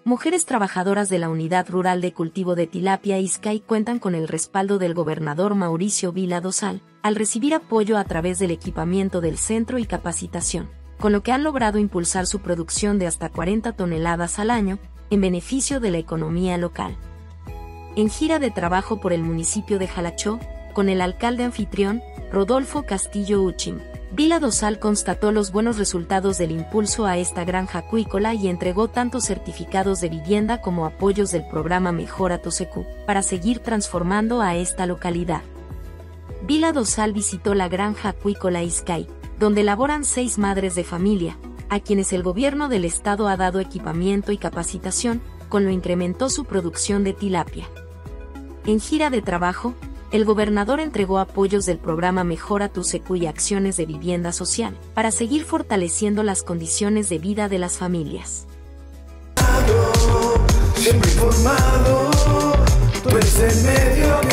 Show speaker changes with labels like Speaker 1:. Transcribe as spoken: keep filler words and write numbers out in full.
Speaker 1: Mujeres trabajadoras de la Unidad Rural de Cultivo de Tilapia Ixcay cuentan con el respaldo del gobernador Mauricio Vila Dosal, al recibir apoyo a través del equipamiento del centro y capacitación, con lo que han logrado impulsar su producción de hasta cuarenta toneladas al año, en beneficio de la economía local. En gira de trabajo por el municipio de Jalachó, con el alcalde anfitrión, Rodolfo Castillo Uchim, Vila Dosal constató los buenos resultados del impulso a esta granja acuícola y entregó tanto certificados de vivienda como apoyos del programa Mejora tu Secu, para seguir transformando a esta localidad. Vila Dosal visitó la granja acuícola Ixcay, donde laboran seis madres de familia, a quienes el gobierno del estado ha dado equipamiento y capacitación, con lo incrementó su producción de tilapia. En gira de trabajo, el gobernador entregó apoyos del programa Mejora tu Secu y acciones de vivienda social, para seguir fortaleciendo las condiciones de vida de las familias.
Speaker 2: Siempre informado, tú eres el medio.